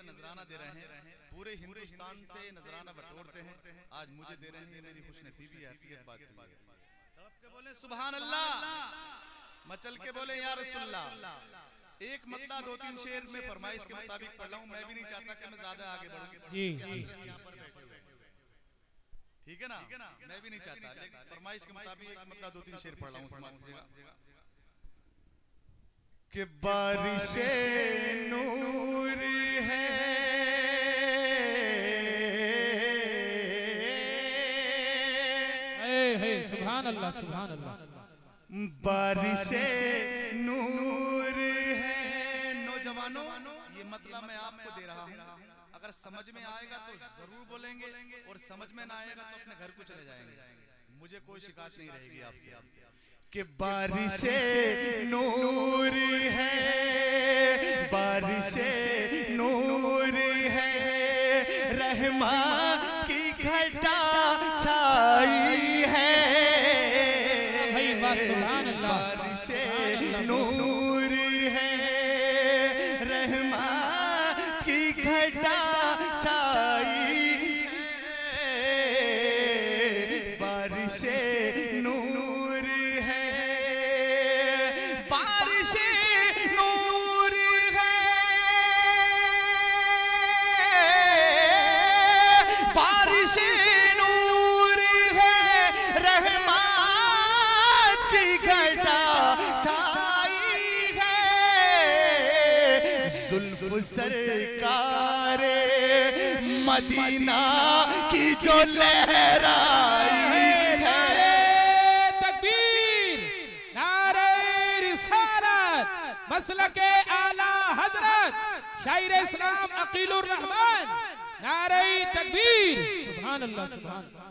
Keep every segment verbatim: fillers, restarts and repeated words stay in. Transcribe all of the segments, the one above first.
नजराना दे रहे हैं, पूरे हिंदुस्तान से नजराना बटोरते हैं, आज मुझे दे रहे हैं, मेरी खुशनसीबी है, हकीकत बात है। तड़प के बोले सुभान अल्लाह, मचल के बोले या रसूलल्लाह। एक मतला दो तीन शेर में फरमाइश के मुताबिक पढ़ रहा हूँ, मैं भी नहीं चाहता कि मैं ज्यादा आगे बढ़ूं जी, यहाँ पर बैठे हुए, ठीक है ना, मैं भी नहीं चाहता, लेकिन फरमाइश के मुताबिक एक मतला दो तीन शेर पढ़ रहा हूँ, समझ लीजिएगा कि बारिशे नूर है सुभान अल्लाह सुभान अल्लाह, बारिशे नूर है। नौजवानों, ये मतलब मैं आपको दे रहा हूँ, अगर समझ में आएगा तो जरूर बोलेंगे और समझ में ना आएगा तो अपने घर को चले जाएंगे, मुझे कोई शिकायत नहीं रहेगी आपसे। कि बारिशे नूर है, बारिशे नूर है, रहमा की घटा छाई है, बारिशे नूर है, रहमा की घटा छाई है, बारिशे नूर है, बारिशे नूर है, बारिशे नूर है, रहमत की घटा छाई है, जुल्फ सरकारे मदीना की जो लहराई है। तकबीर, नारे रिसालत, मसलके आला हजरत शायर इस्लाम अकीलुर रहमान, नारे तकबीर, सुभान अल्लाह सुभान अल्लाह।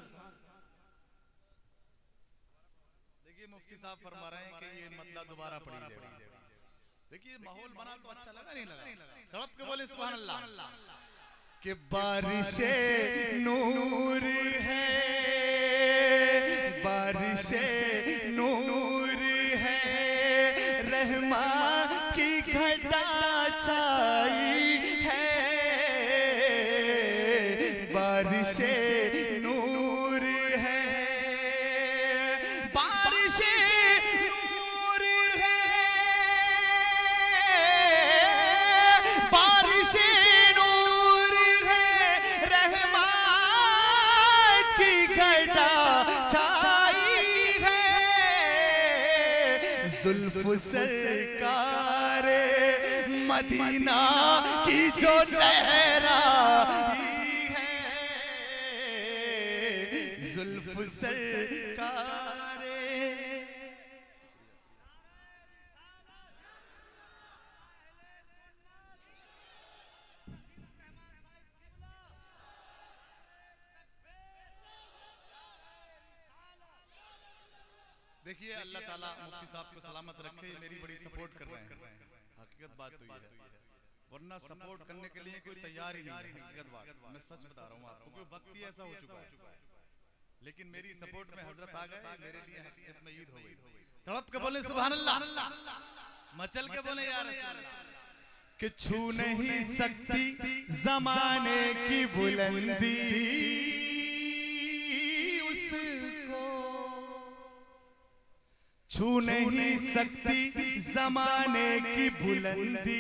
देखिए मुफ्ती साहब फरमा रहे हैं कि ये मतलब दोबारा पढ़ी जाए। देखिए माहौल बना तो अच्छा लगा नहीं लगा? तड़प के बोले सुभान अल्लाह। कि बारिशे नूर है, बारिशे नूर है, रहमा की घटा छाई है, बारिशे नूर है, बारिशे नूर है, बारिशे नूर है, रहमत की घटा छाई है, जुल्फ सरकारे मदीना की जो लहराई है, जुल्फ सरकारे। देखिए अल्लाह ताला मुफ्ती साहब को सलामत रखे, मेरी बड़ी सपोर्ट कर रहे हैं, हकीकत बात तो ये है, वरना सपोर्ट करने के लिए कोई तैयार ही नहीं है, हकीकत बात मैं सच बता रहा हूँ आपको, क्योंकि वक्त ही ऐसा हो चुका है, लेकिन मेरी सपोर्ट में हजरत आ गए, मेरे लिए हकीकत में ईद हो गई। तड़प के बोले सुभान अल्लाह, मचल के बोले या रसूल अल्लाह। कि छू नहीं सकती जमाने की बुलंदी उसको, छू नहीं सकती जमाने की बुलंदी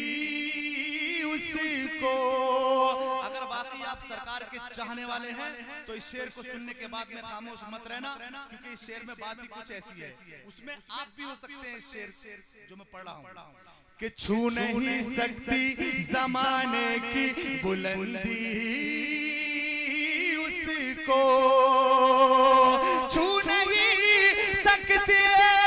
उसको। अगर वाकई आप सरकार के चाहने वाले हैं तो इस शेर को सुनने के बाद में खामोश मत रहना, क्योंकि इस शेर में बात ही कुछ ऐसी है, उसमें आप भी हो सकते हैं इस शेर जो मैं पढ़ रहा हूं। कि छू नहीं सकती जमाने की बुलंदी उसको, छू नहीं सकती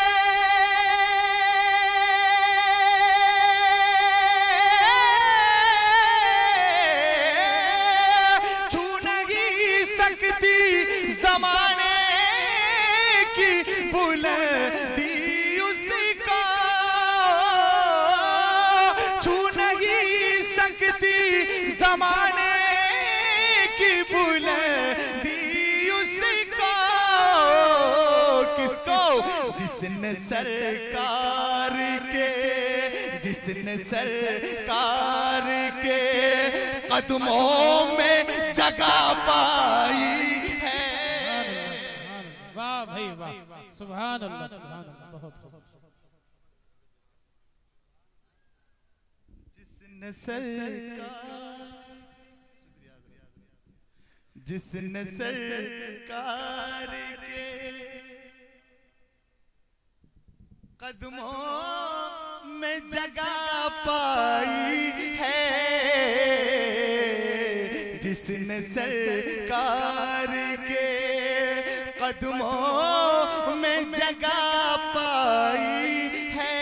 छू नहीं सकती जमाने की बुलंदी उसको, छू नहीं सकती जमाने की बुलंदी उसको। किसको? जिसने सरकार के, जिसने सरकार के कदमों में जगह पाई है। वाह भाई वाह, सुभान अल्लाह सुभान अल्लाह, बहुत खूब। जिसने सरकार जिसने सरकार के कदमों में जगह पाई है, जिसने सरकार के कदमों में जगह पाई है,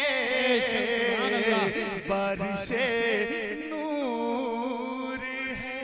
बारिशे नूर है।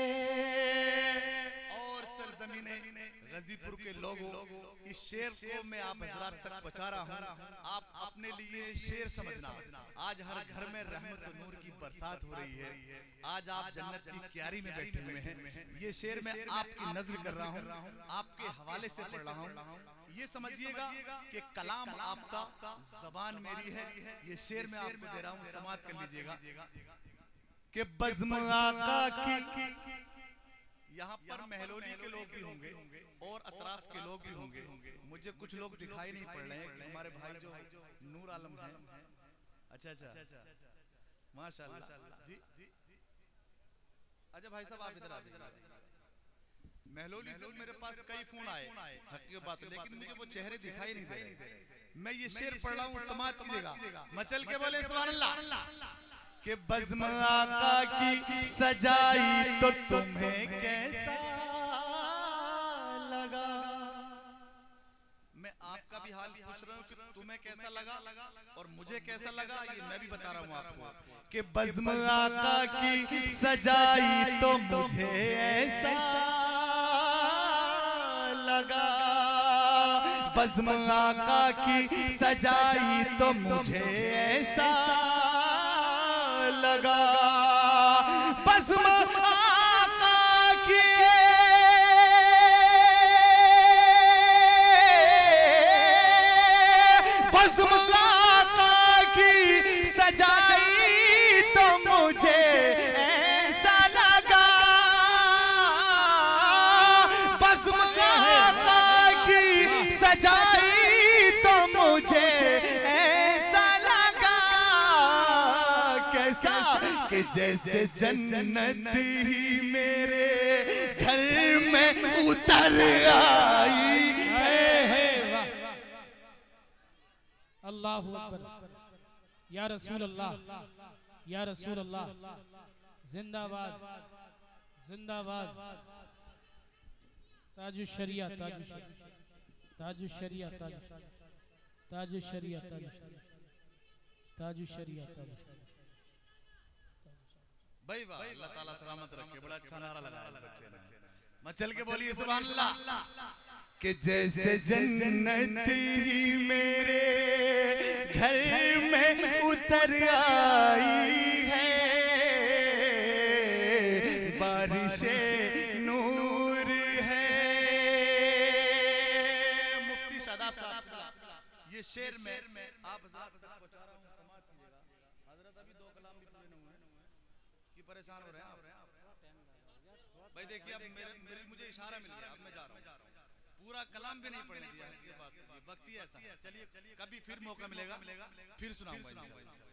और सरजमीने गाजीपुर के लोगों, इस शेर को मैं आप हजरात तक पहुंचा रहा हूं, आप अपने लिए शेर समझना। आज हर घर में रहमत और नूर की बरसात हो रही है, आज आप जन्नत की क्यारी में बैठे हुए हैं। ये शेर मैं आपकी नजर कर रहा हूं, आपके हवाले से पढ़ रहा हूं। ये समझिएगा कि कलाम आपका, जबान मेरी है। ये शेर मैं आपको दे रहा हूं, समात कर लीजिएगा कि बज़्म आका की, यहाँ पर महलोली के लोग भी होंगे और अतराफ के लोग भी होंगे। मुझे कुछ लोग दिखाई नहीं पड़ रहे हैं, हमारे भाई जो नूर आलम हैं। अच्छा अच्छा माशाल्लाह जी। अच्छा भाई साहब आप इधर आ जाइए। महलोली से मेरे पास कई फोन आए, हकीकत बात, लेकिन मुझे वो चेहरे दिखाई नहीं दे रहे। मैं ये शेर पढ़ रहा हूँ, समात कीजिएगा, मचल के बोले सुभान अल्लाह। कि बज़्म आका की सजाई तो तुम्हें कैसा लगा। मैं आपका भी हाल पूछ रहा हूँ कि तुम्हें कैसा लगा और मुझे कैसा लगा, ये मैं भी बता रहा हूँ आपको। कि बज़्म आका की सजाई तो मुझे ऐसा लगा, बज़्म आका की सजाई तो मुझे ऐसा लगा, बज़्म आका की बज़्म आका की सजाई तो मुझे ऐसा लगा, बज़्म आका की सजाई तो मुझे ऐसा लगा। कैसा कि जैसे जन्नत ही मेरे घर में उतर आई है। अल्लाहु अकबर, या रसूल अल्लाह, या रसूल अल्लाह, जिंदाबाद जिंदाबाद। ताजु शरिया ताजु शरिया ताजु शरिया ताजु ताजु शरिया ताजु ताजु शरिया ताजु भाई वाह, अल्लाह ताला सलामत रखे। बड़ा अच्छा नारा लगाया बच्चे ने, मचल के बोलिए सुभान अल्लाह। कि जैसे जन्नत ही मेरे घर में उतर आई है, बारिशे नूर है। मुफ्ती शादाब साहब, ये शेर में आप हज़रात तक पहुंचा रहा हूं, समात कीजिएगा। हजरत अभी दो कलाम भी पूरे नहीं हुए कि परेशान हो रहे हैं आप भाई। देखिए अब मेरे, मेरे मुझे इशारा मिल गया, अब मैं जा रहा हूँ। पूरा कलाम भी नहीं पढ़ने दिया है, ये बात, ये वक्त ही ऐसा। चलिए कभी फिर मौका मिलेगा, फिर सुनाऊंगा इंशाअल्लाह।